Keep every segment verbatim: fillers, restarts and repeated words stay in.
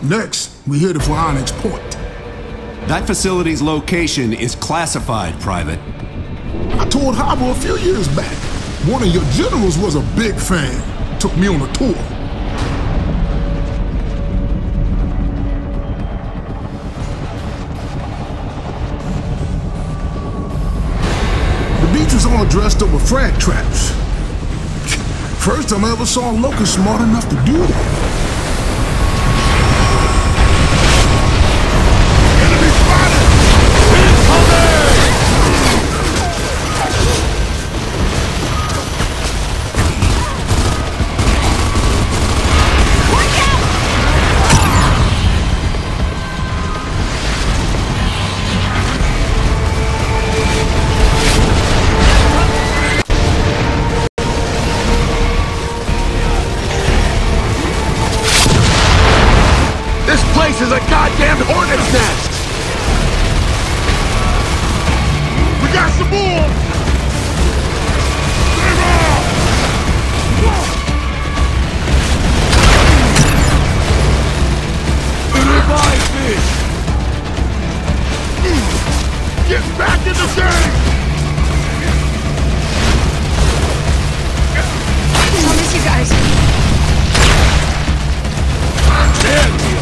Next, we headed for Onyx Point. That facility's location is classified, Private. I toured Harbor a few years back. One of your generals was a big fan. Took me on a tour. The beach was all dressed up with frag traps. First time I ever saw a locust smart enough to do that. This is a goddamn hornet's nest! We got some more! Revive fish! Get back in the game! I'll miss you guys. Damn you!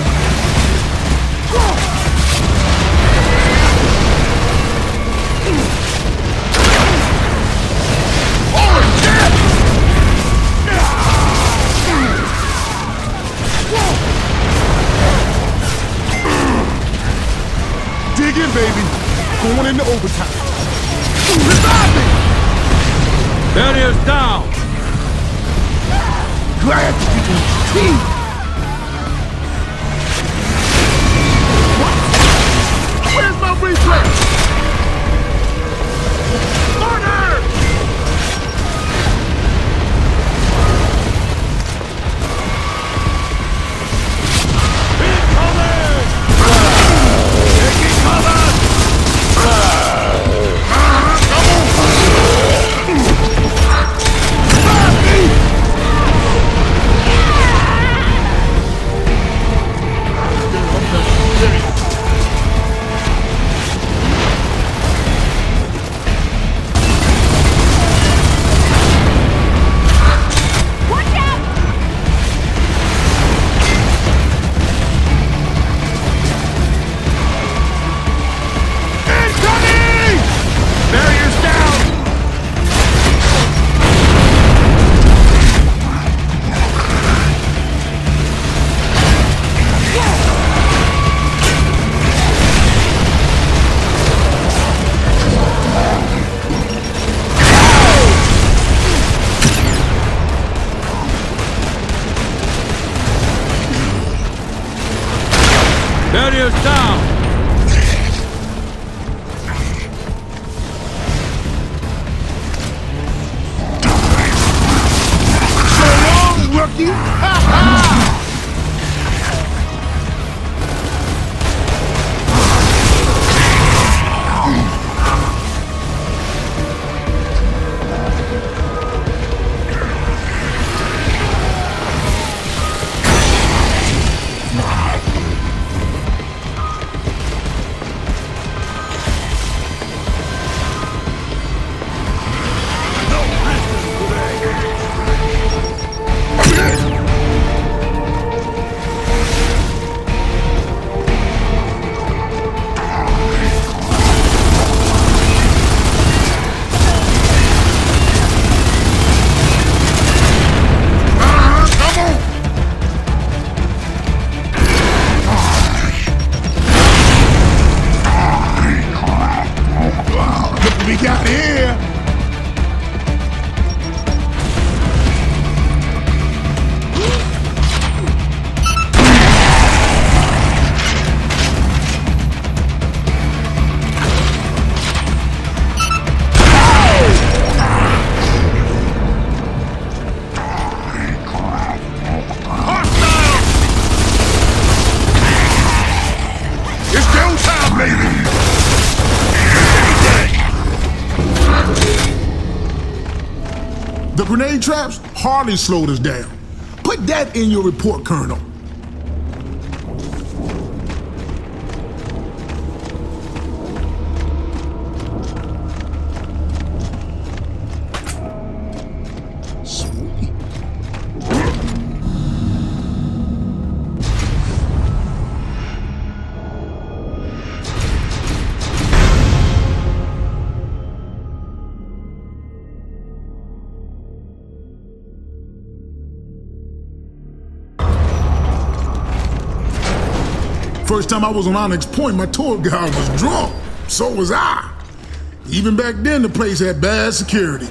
Dig in, baby. Going into overtime. Revive me! Barriers down! Glad to get your teeth! Where's my replay? Order! Incoming! Taking cover! Barriers down! So long, rookie! Ha ha! We got here! Hostile! It's go time, baby! The grenade traps hardly slowed us down. Put that in your report, Colonel. First time I was on Onyx Point, my tour guide was drunk. So was I. Even back then, the place had bad security.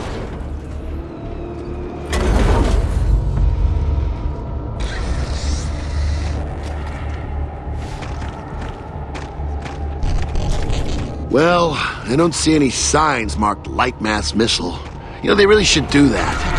Well, I don't see any signs marked light mass missile. You know, they really should do that.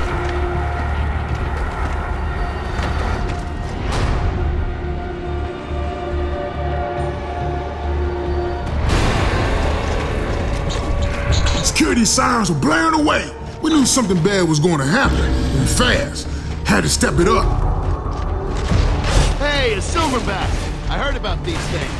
Security sirens were blaring away. We knew something bad was going to happen, and fast. Had to step it up. Hey, a silverback! I heard about these things.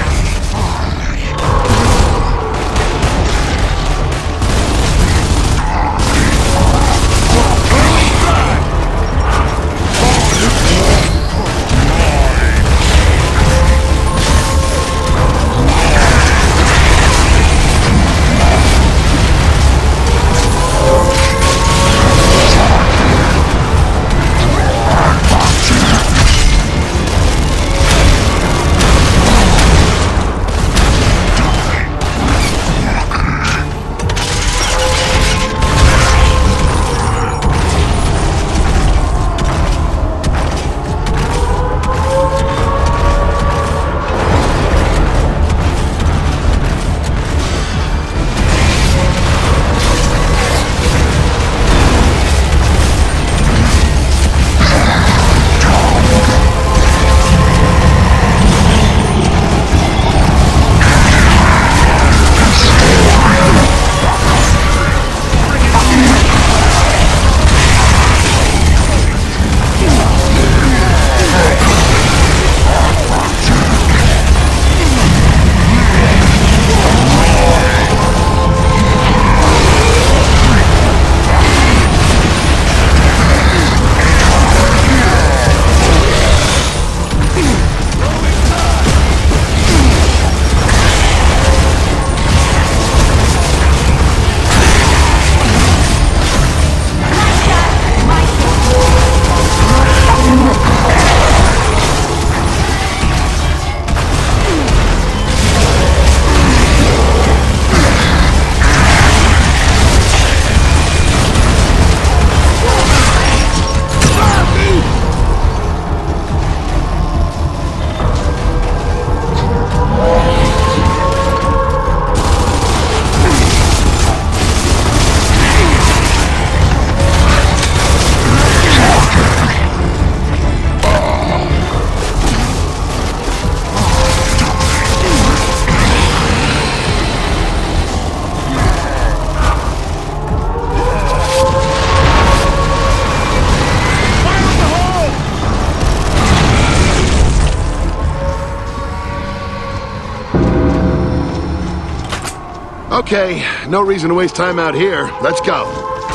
Okay, no reason to waste time out here. Let's go.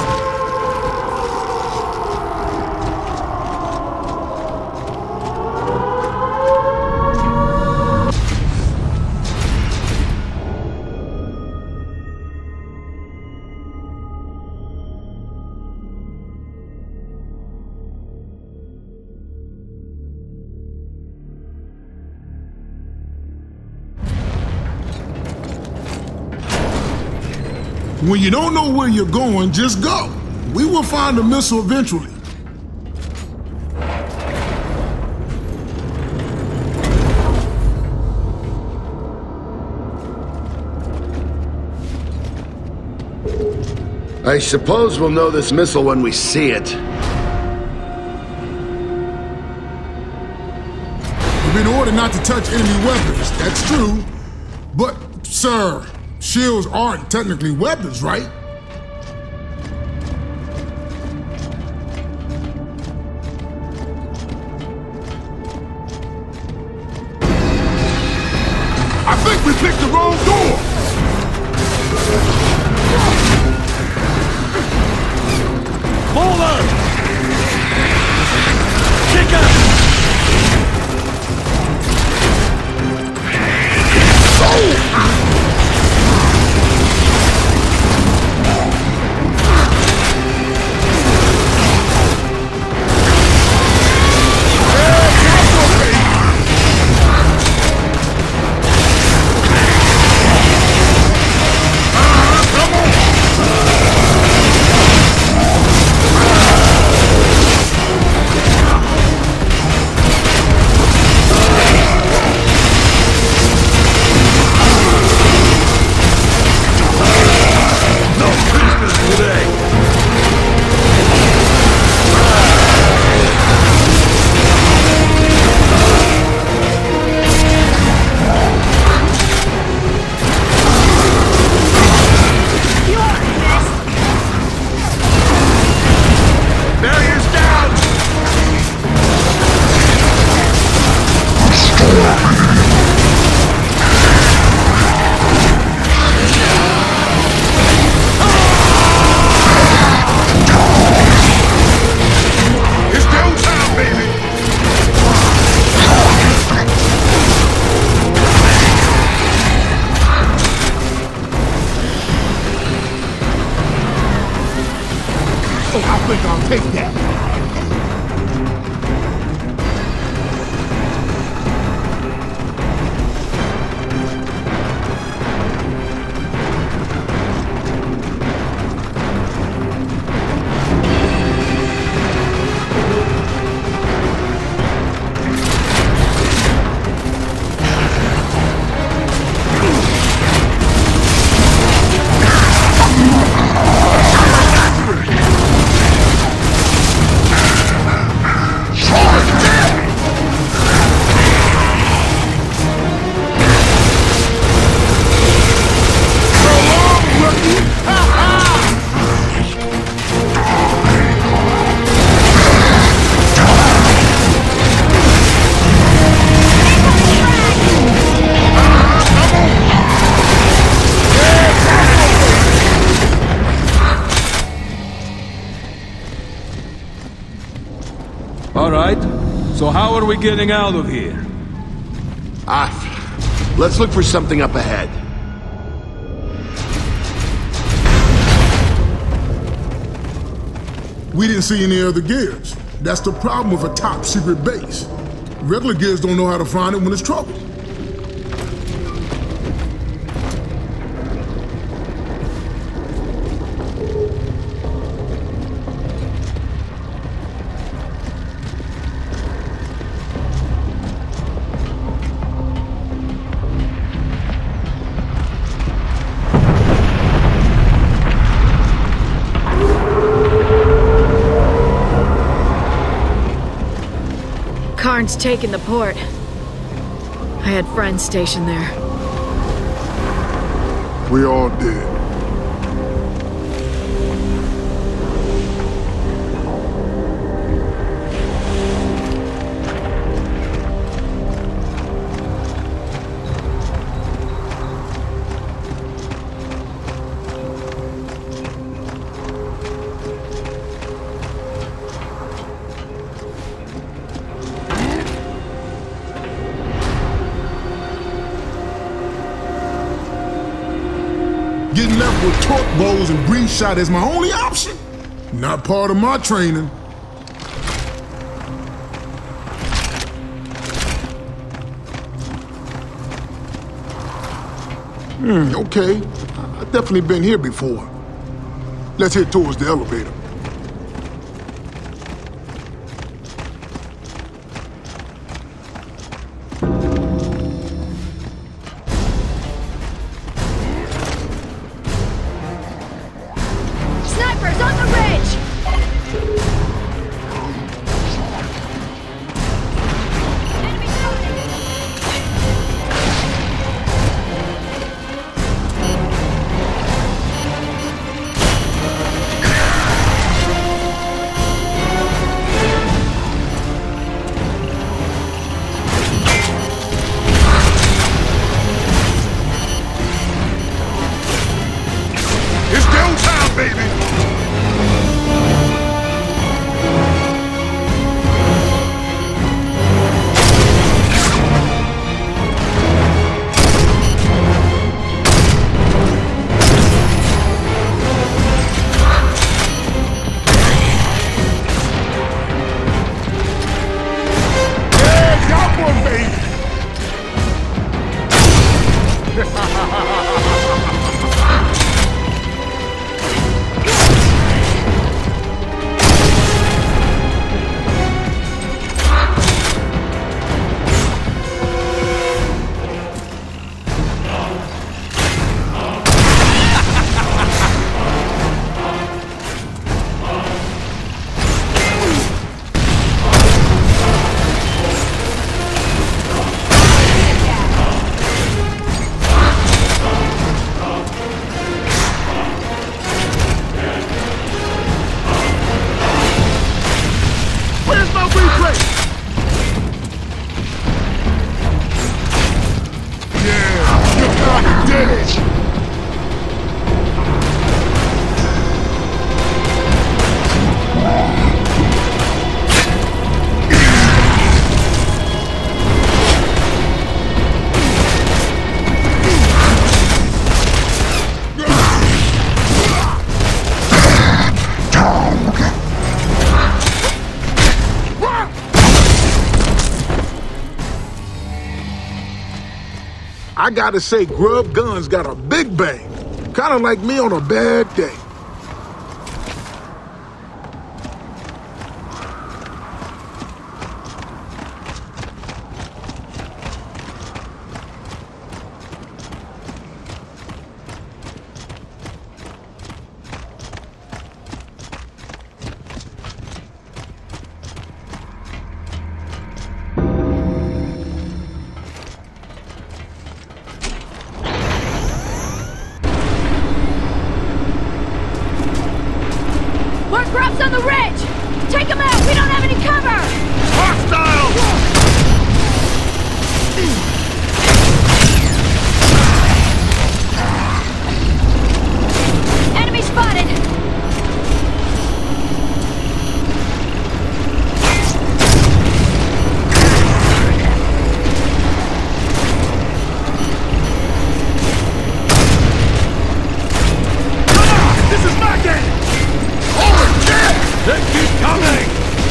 When you don't know where you're going, just go. We will find the missile eventually. I suppose we'll know this missile when we see it. We've been ordered not to touch enemy weapons, that's true. But, sir, shields aren't technically weapons, right? I think we picked the wrong door! Hold on! Kick up! Take that. All right, so how are we getting out of here? Ah, let's look for something up ahead. We didn't see any other gears. That's the problem with a top secret base. Regular gears don't know how to find it when it's trouble. Karn's taken the port. I had friends stationed there. We all did. Getting left with torque bows and breeze shot is my only option. Not part of my training. Hmm, okay. I've definitely been here before. Let's head towards the elevator. Snipers on the ridge! Enemy It's downtown, baby! Yeah, got one, baby! I gotta say, Grub Guns got a big bang. Kinda like me on a bad day. Grub's on the ridge! Take him out! We don't have any cover! Hostile! Enemy spotted! This is my game! Holy shit! They keep coming!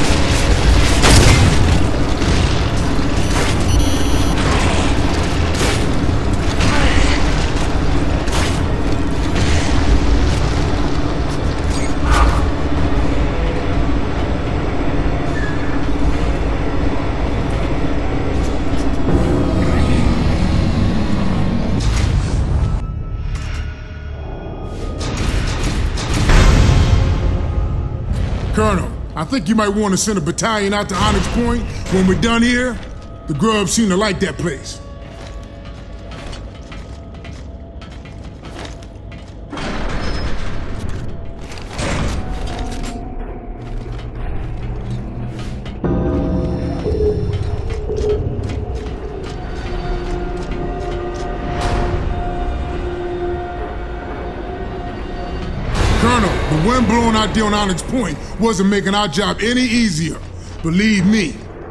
Colonel, I think you might want to send a battalion out to Onyx Point when we're done here. The Grubs seem to like that place. Colonel, the wind blowing out there on Onyx Point wasn't making our job any easier. Believe me.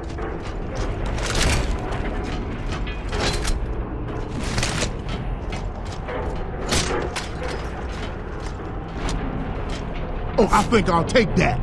Oh, I think I'll take that.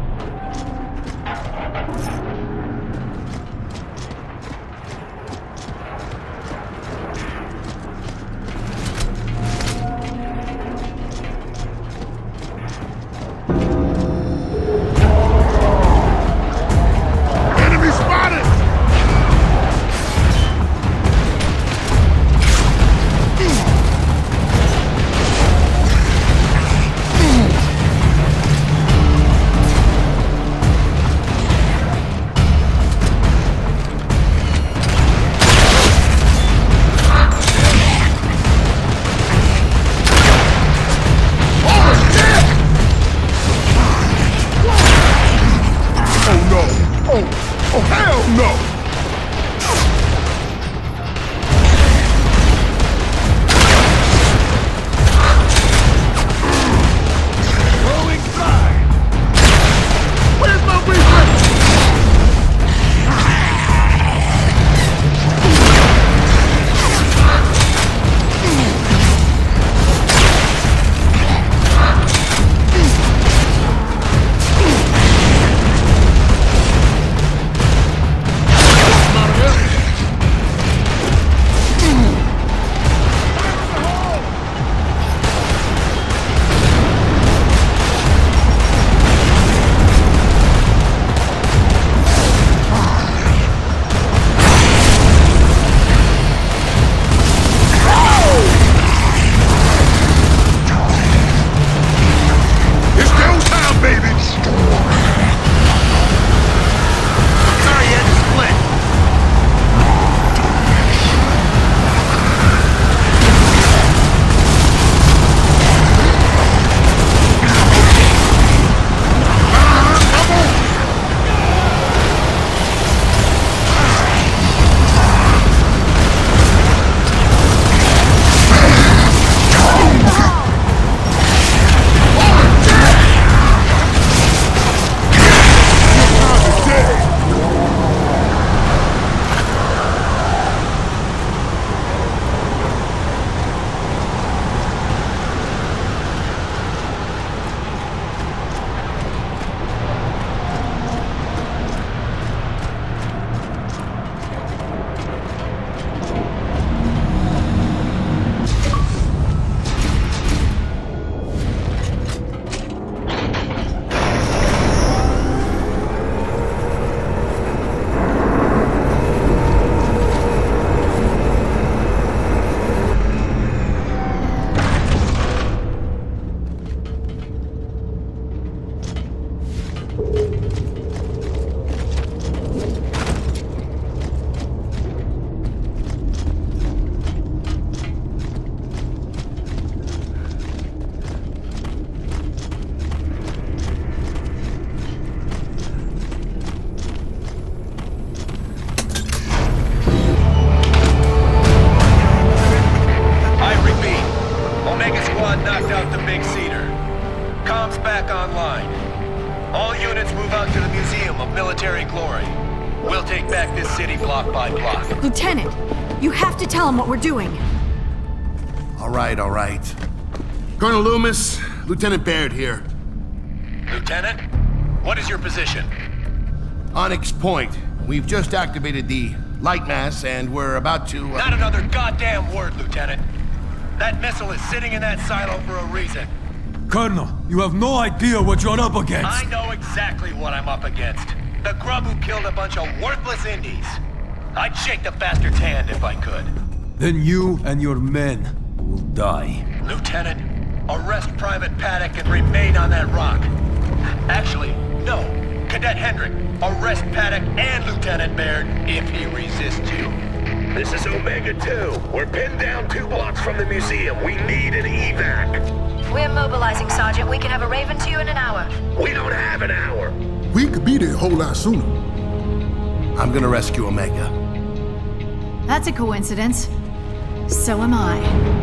momentary glory. We'll take back this city block by block. Lieutenant, you have to tell him what we're doing. All right, all right. Colonel Loomis, Lieutenant Baird here. Lieutenant, what is your position? Onyx Point. We've just activated the light mass, and we're about to... Uh... Not another goddamn word, Lieutenant. That missile is sitting in that silo for a reason. Colonel, you have no idea what you're up against. I know exactly what I'm up against. The grub who killed a bunch of worthless Indies. I'd shake the bastard's hand if I could. Then you and your men will die. Lieutenant, arrest Private Paddock and remain on that rock. Actually, no. Cadet Hendrick, arrest Paddock and Lieutenant Baird if he resists you. This is Omega two. We're pinned down two blocks from the museum. We need an evac. We're mobilizing, Sergeant. We can have a Raven to you in an hour. We don't have an hour. We could be there a whole lot sooner. I'm gonna rescue Omega. That's a coincidence. So am I.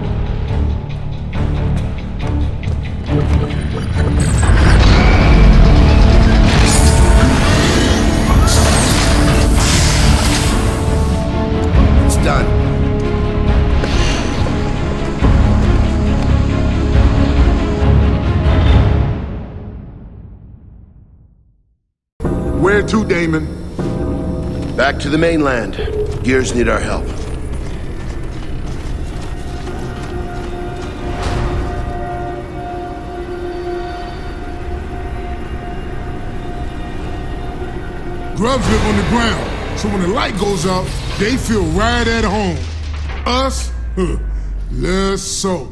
It's done. Where to, Damon? Back to the mainland. Gears need our help. Grubs live on the ground, so when the light goes out, they feel right at home. Us? Huh. Less so.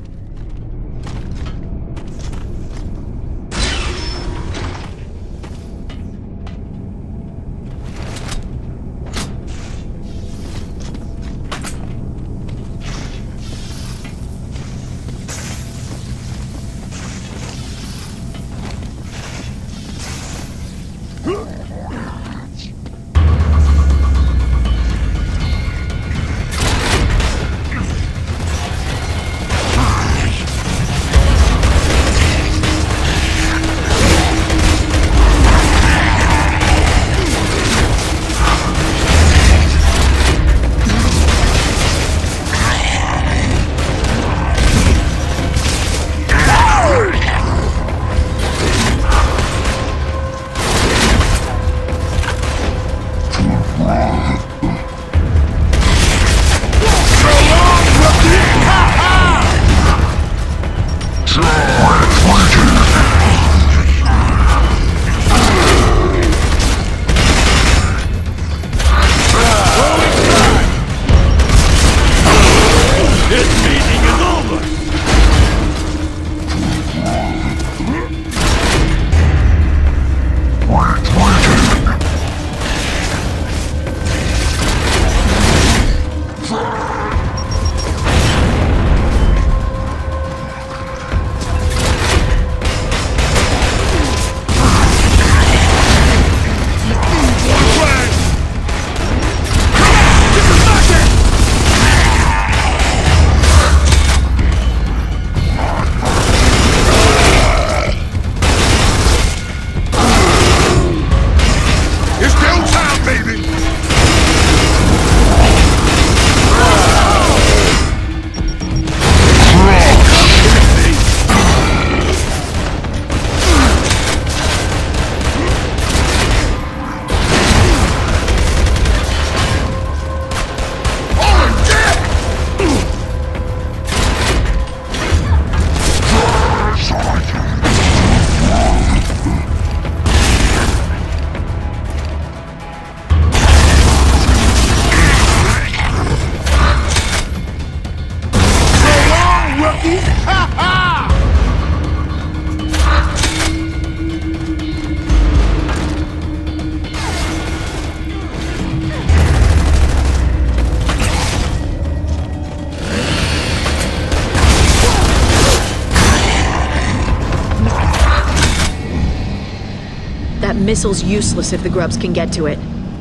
That missile's useless if the grubs can get to it.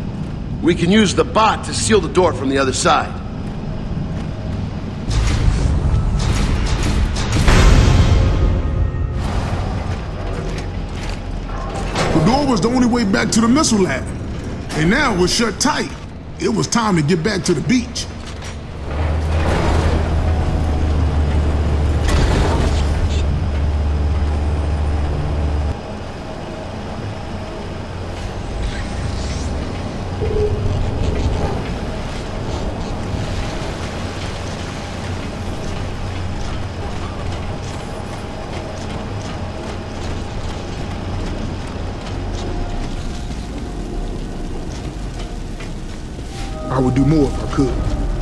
We can use the bot to seal the door from the other side. door was the only way back to the missile lab. And now it was shut tight. It was time to get back to the beach. I would do more if I could.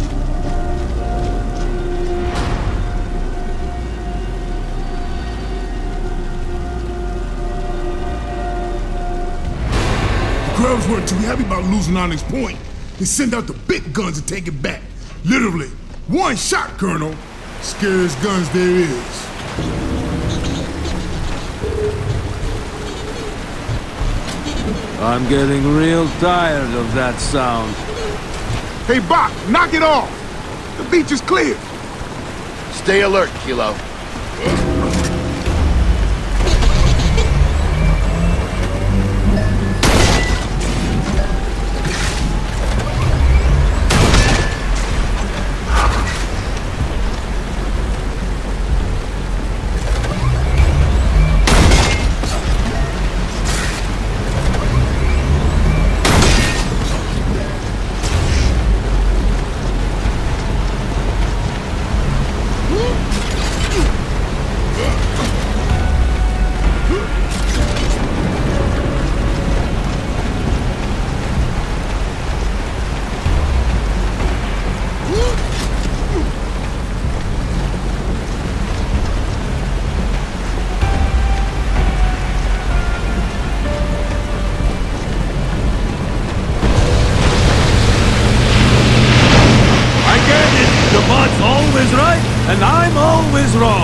The Grubs weren't too happy about losing Onyx Point. They sent out the big guns to take it back. Literally, one shot, Colonel. Scariest guns there is. I'm getting real tired of that sound. Hey, Bach, knock it off! The beach is clear! Stay alert, Kilo. Always right, and I'm always wrong.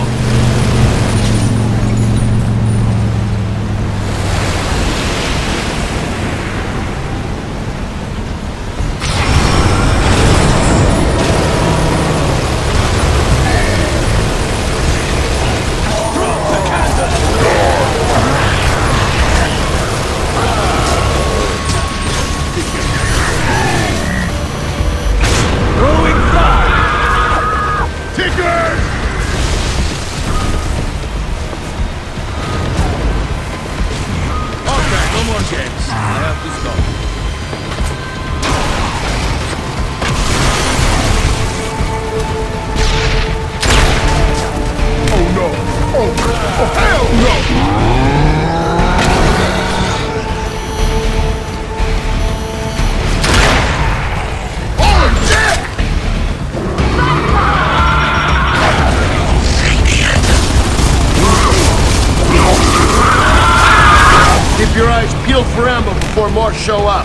Your eyes peeled for ammo before more show up.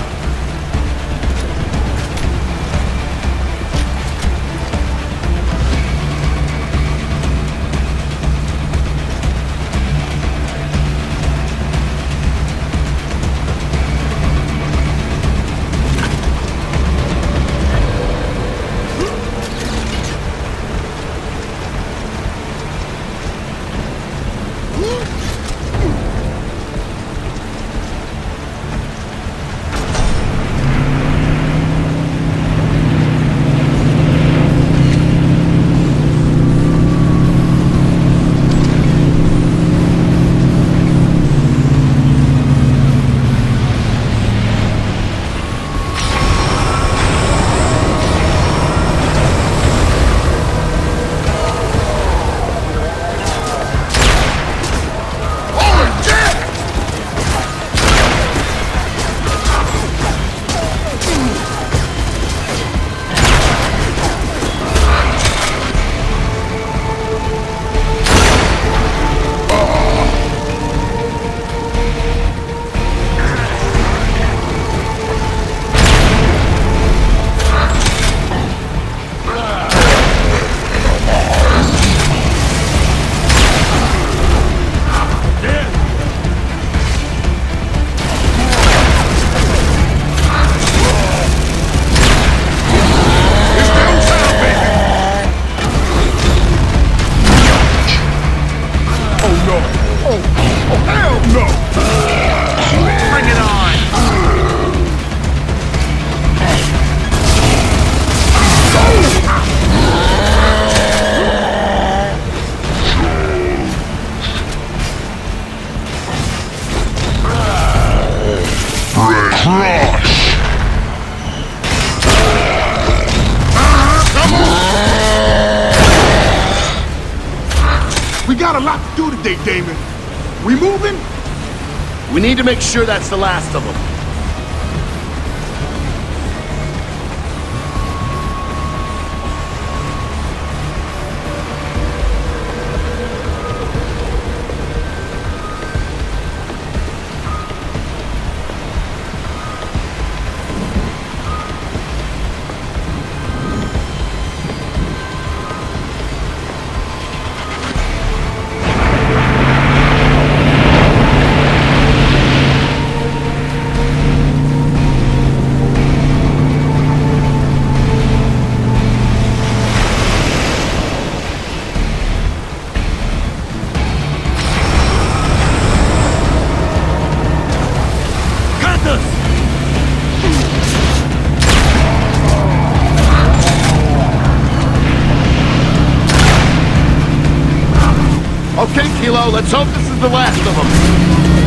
got a lot to do today, Damon. We moving? We need to make sure that's the last of them. Okay, Kilo, let's hope this is the last of them.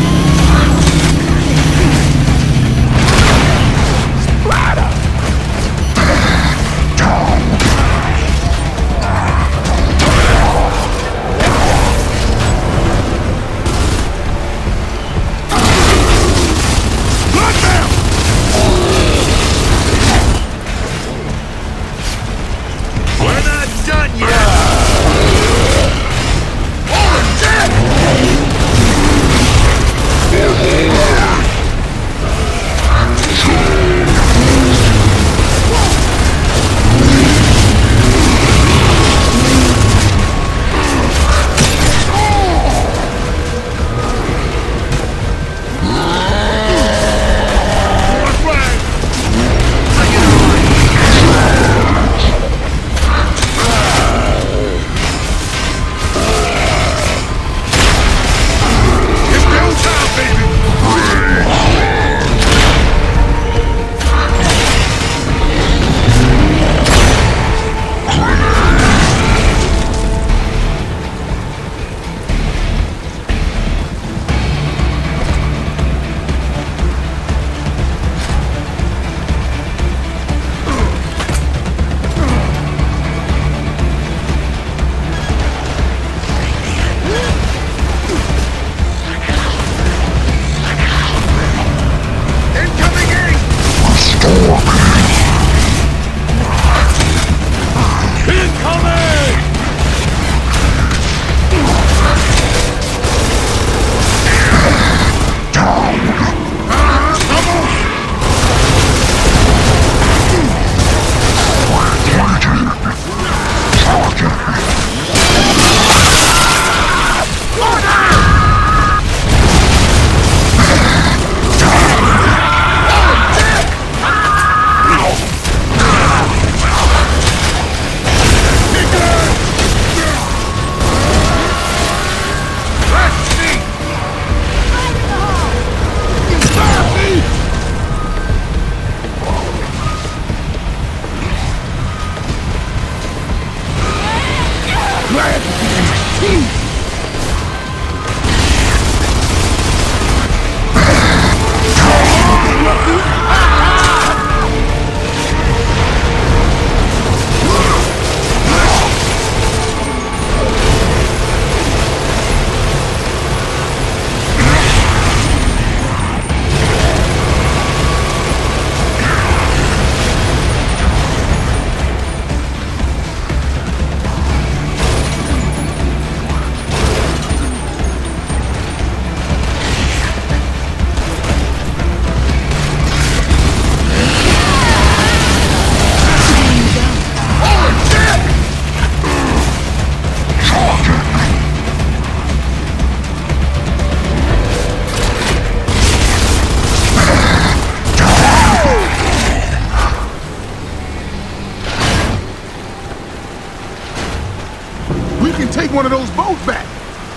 Take one of those boats back.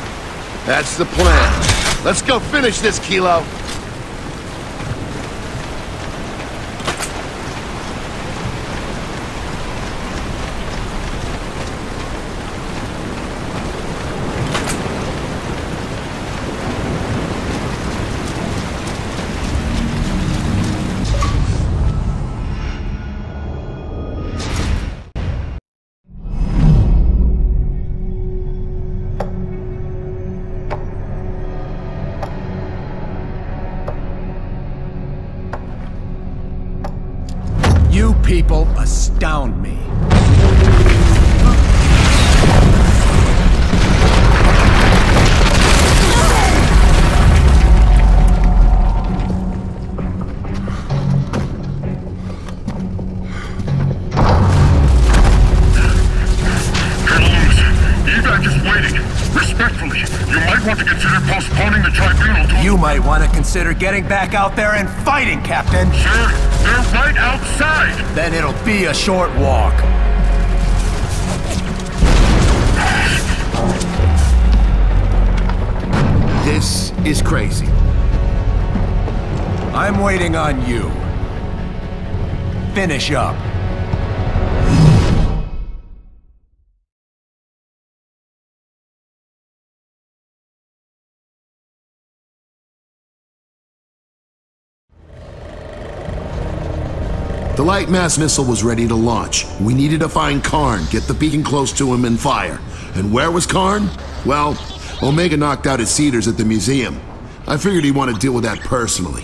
That's the plan. Let's go finish this, Kilo. astound me. Respectfully, you might want to consider postponing the tribunal to... You might want to consider getting back out there and fighting, Captain. Sir, they're right outside! Then it'll be a short walk. This is crazy. I'm waiting on you. Finish up. The light mass missile was ready to launch. We needed to find Karn, get the beacon close to him, and fire. And where was Karn? Well, Omega knocked out his seeders at the museum. I figured he'd want to deal with that personally.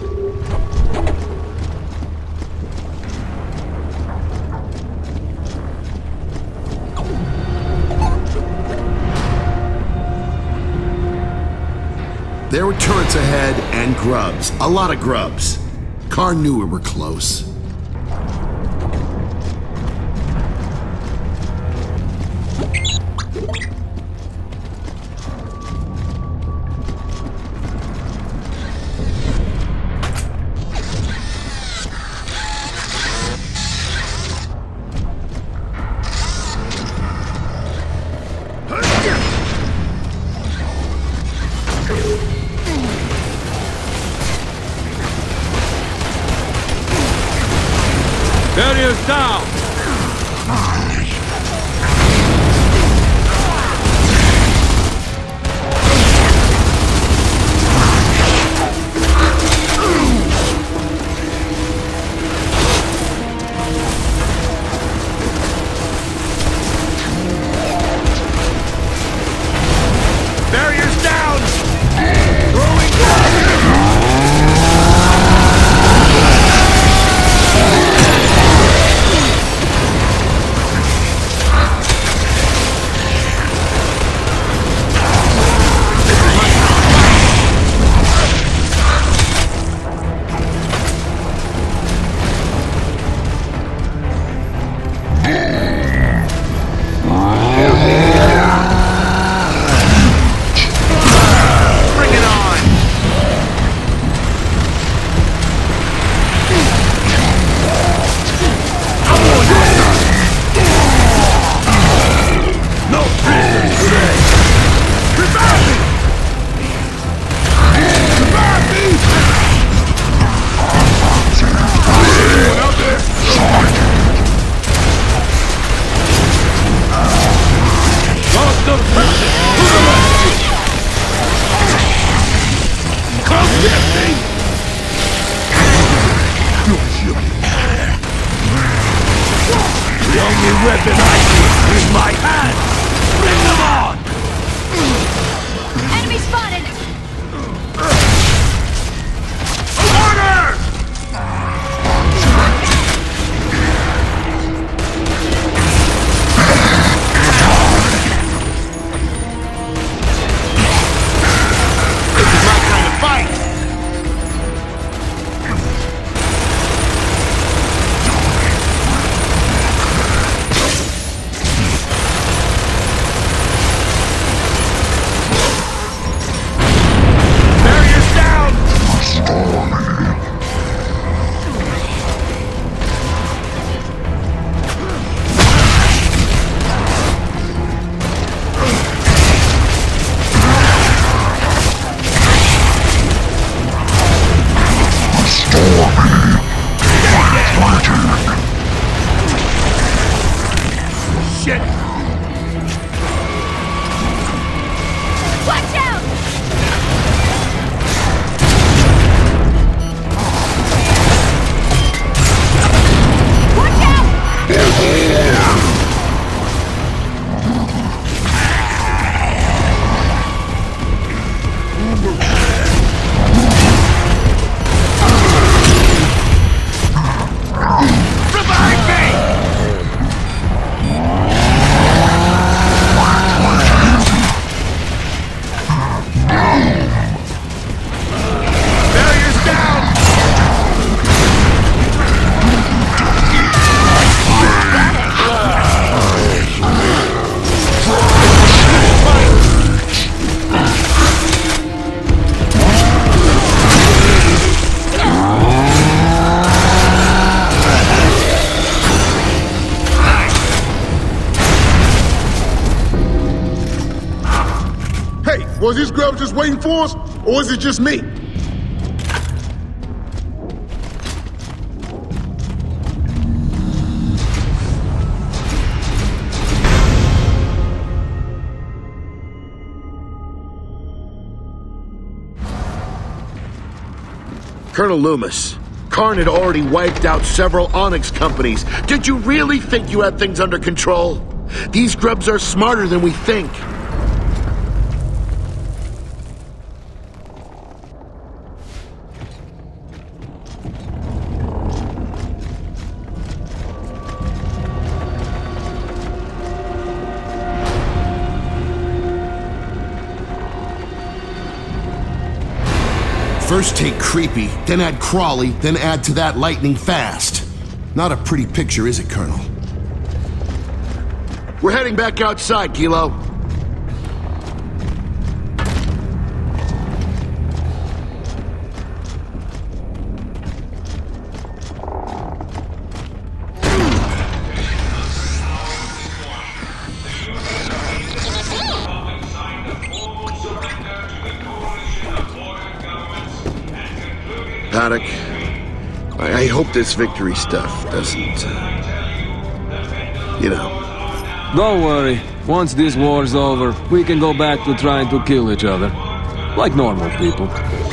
There were turrets ahead and grubs. A lot of grubs. Karn knew we were close. Barriers down! Barriers down! Throwing weapon I need is my hand! Bring them on! Enemy spotted! Order! This is my kind of fight! Shit! Watch out! Watch out! Revive me! Was this grub just waiting for us, or is it just me? Colonel Loomis, Karn had already wiped out several Onyx companies. Did you really think you had things under control? These grubs are smarter than we think. First take Creepy, then add Crawley, then add to that Lightning Fast. Not a pretty picture, is it, Colonel? We're heading back outside, Kilo. Paddock, I, I hope this victory stuff doesn't, uh, you know. Don't worry. Once this war's over, we can go back to trying to kill each other. Like normal people.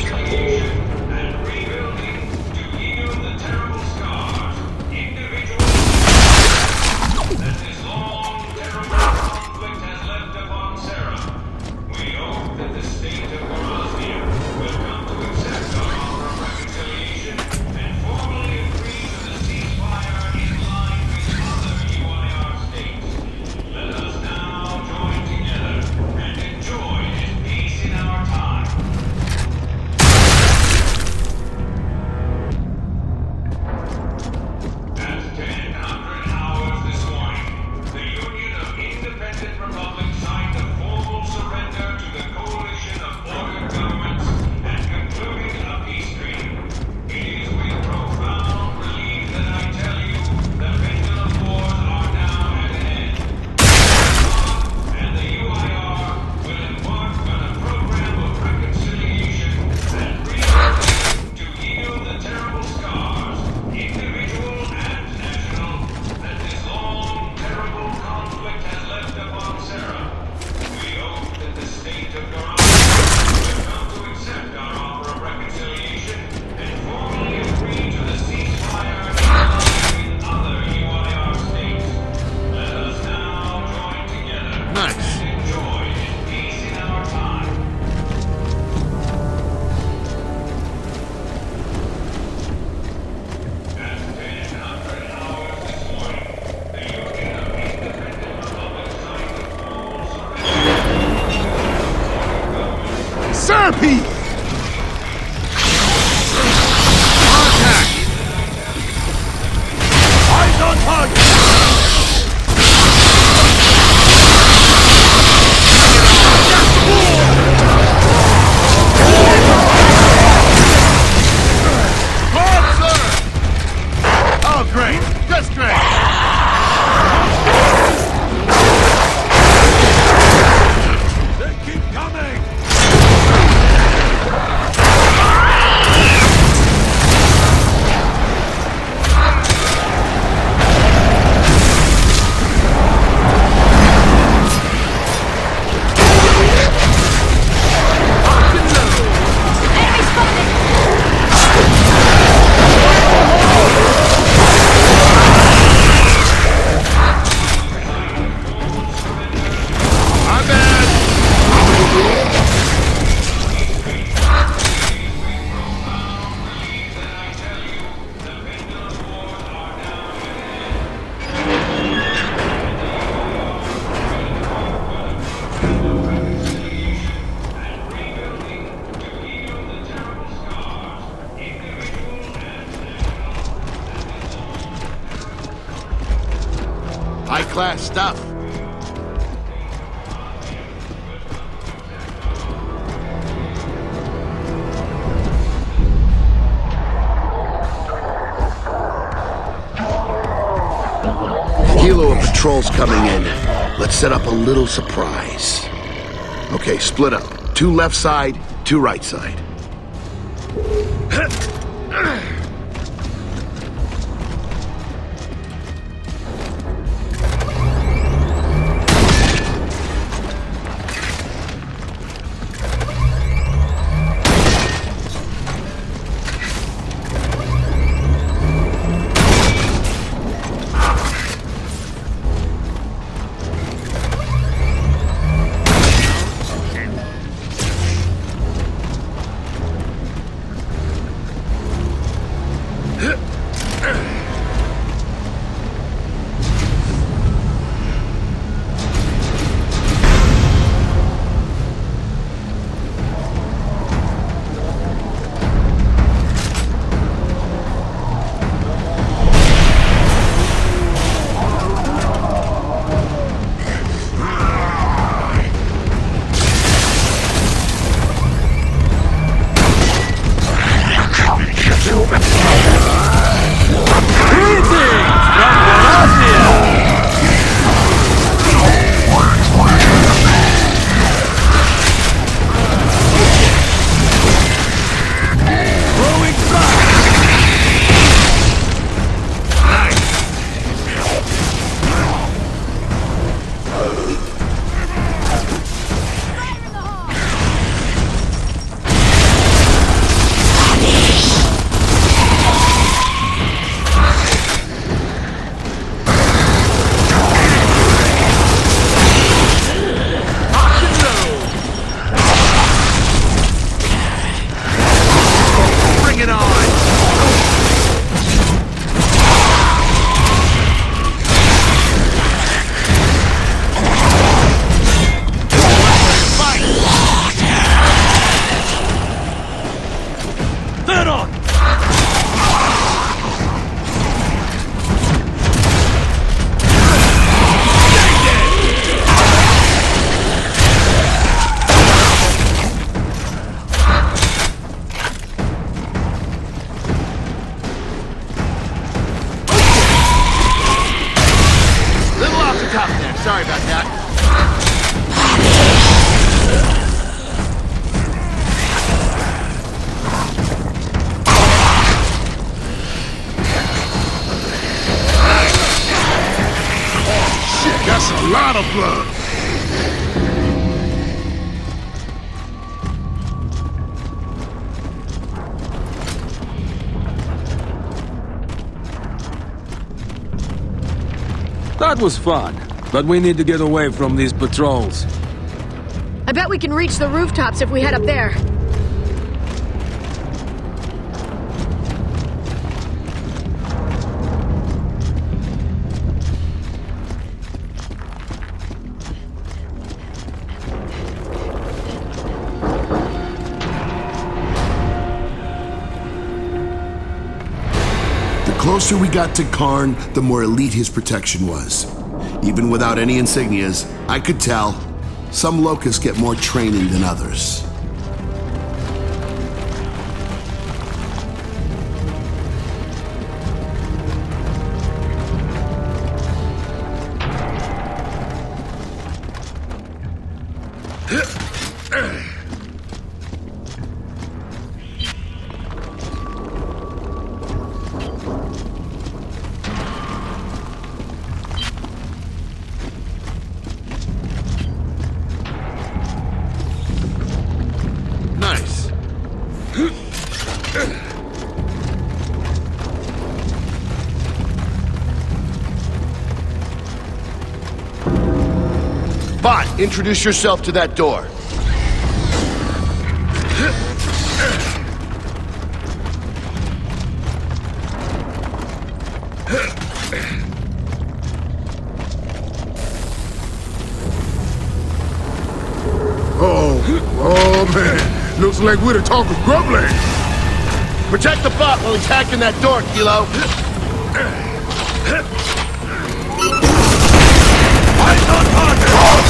Centipede! Contact! Eyes on target! Oh, great! Just great! They keep coming! High-class stuff. Kilo of patrols coming in. Let's set up a little surprise. Okay, split up. Two left side, two right side. Sorry about that. Shit, that's a lot of blood. That was fun, but we need to get away from these patrols. I bet we can reach the rooftops if we head up there. The closer we got to Karn, the more elite his protection was. Even without any insignias, I could tell some locusts get more training than others. Bot, introduce yourself to that door. Oh, oh man, looks like we're the talk of Grubland. Protect the bot while he's hacking that door, Kilo. Eyes on target!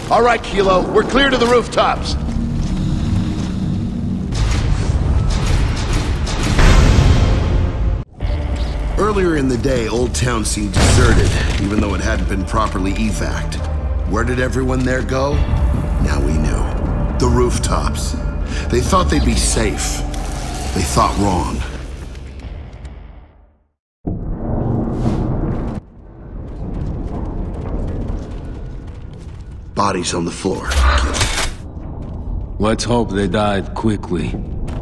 All right, Kilo, we're clear to the rooftops. Earlier in the day, Old Town seemed deserted, even though it hadn't been properly evac'd. Where did everyone there go? Now we knew. The rooftops. They thought they'd be safe. They thought wrong. Bodies on the floor. Let's hope they died quickly.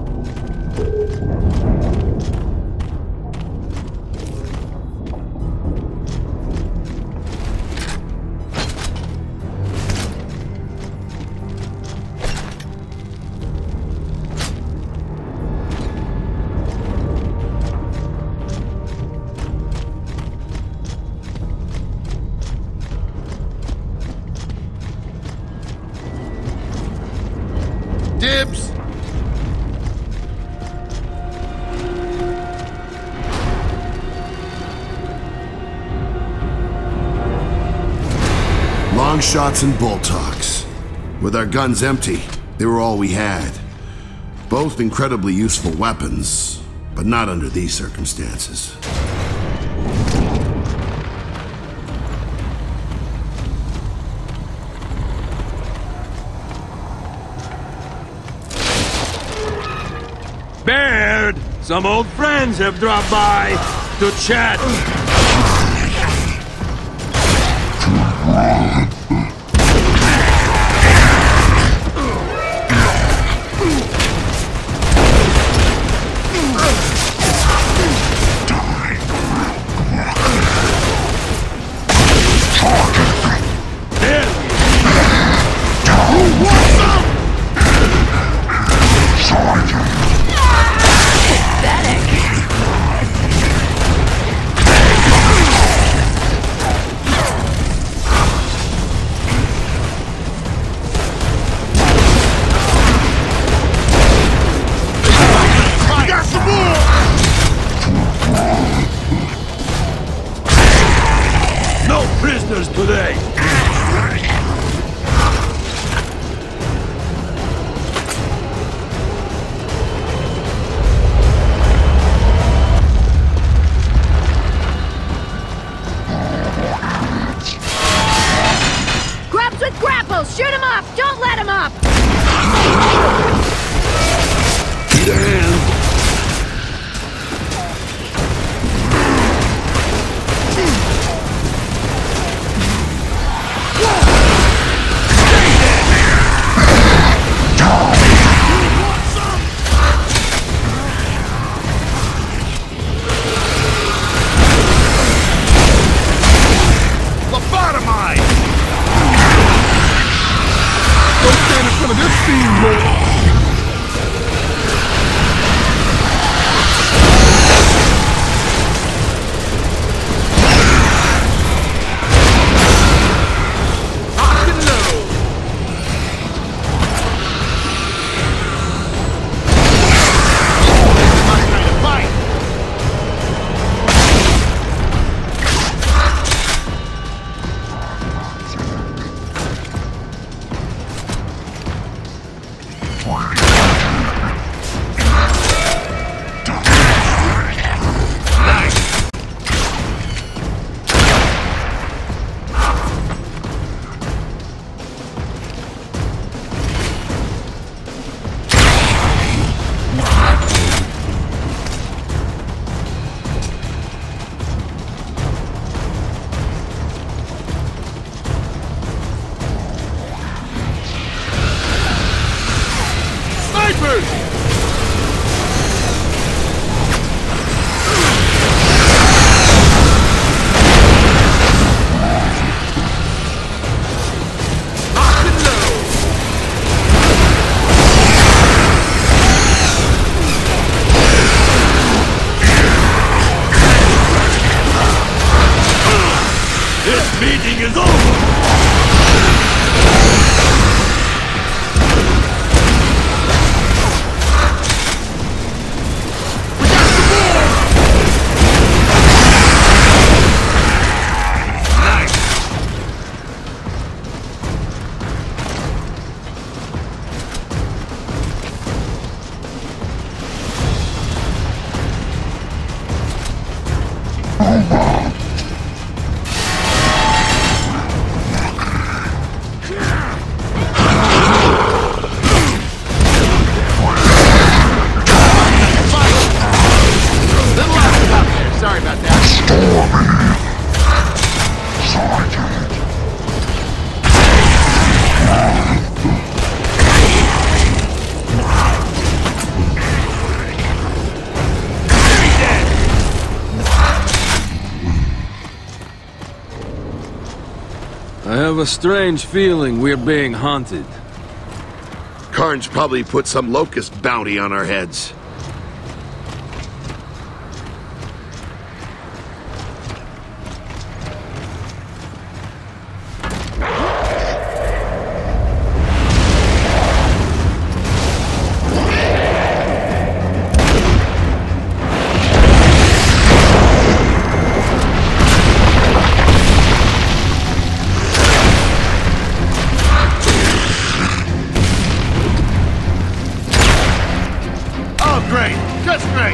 Dibs! Long shots and bull-talks. With our guns empty, they were all we had. Both incredibly useful weapons, but not under these circumstances. Baird! Some old friends have dropped by to chat. Today. Grabs with grapples! Shoot him up! Don't let him up! Damn. meeting is over! have a strange feeling we're being hunted. Karn's probably put some locust bounty on our heads. Great! Just great!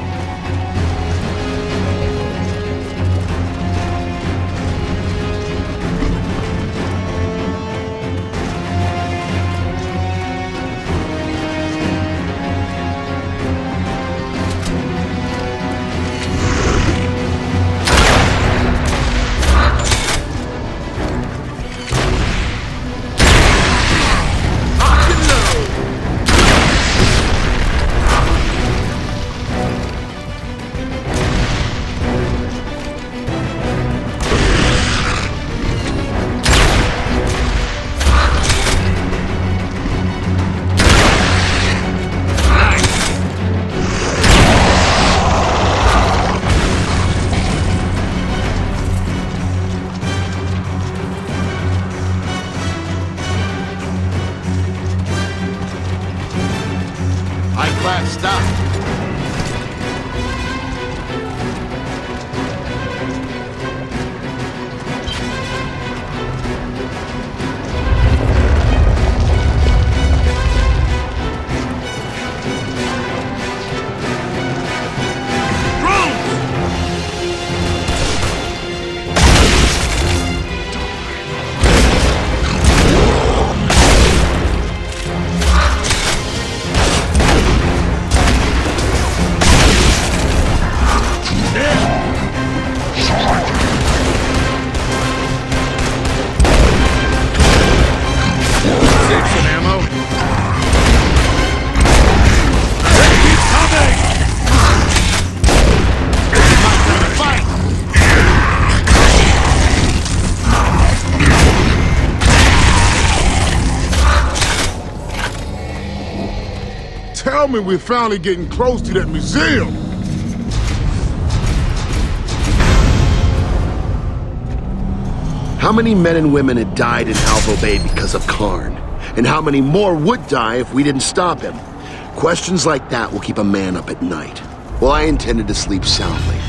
High-class stuff. Tell me we're finally getting close to that museum. How many men and women had died in Alvo Bay because of Karn? And how many more would die if we didn't stop him? Questions like that will keep a man up at night. Well, I intended to sleep soundly.